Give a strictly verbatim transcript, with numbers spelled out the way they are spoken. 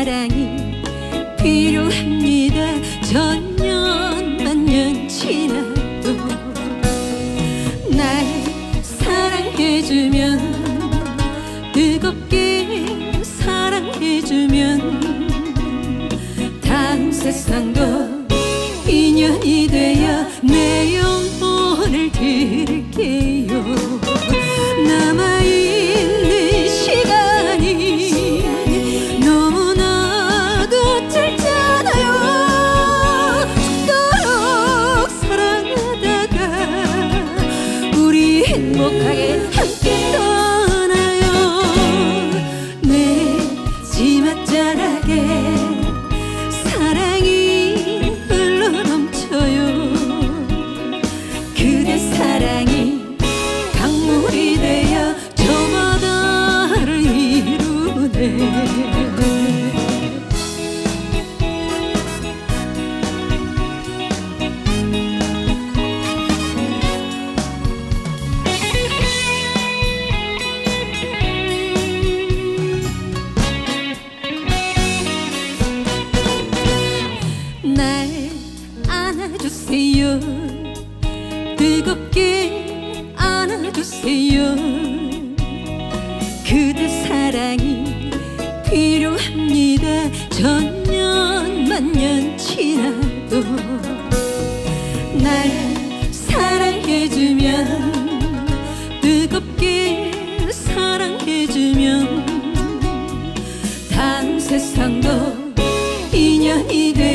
사랑이 필요합니다. 천년 만년 지나도 날 사랑해주면, 뜨겁게 사랑해주면 다음 세상도 인연이 되어 내 영혼을 드릴게요. 남아있는 시간이 너무나도 짧잖아요. 죽도록 사랑하다가 우리 행복하게 함께 떠나요. 내 지맛자락에 사랑이 흘러넘쳐요. 그대 사랑이 강물이 되어 저 바다를 이루네. 날 안아주세요. 뜨겁게 안아주세요. 그대 사랑이 필요합니다. 천년 만년 지나도 날 사랑해주면, 뜨겁게 사랑해주면 다음 세상도 인연이 돼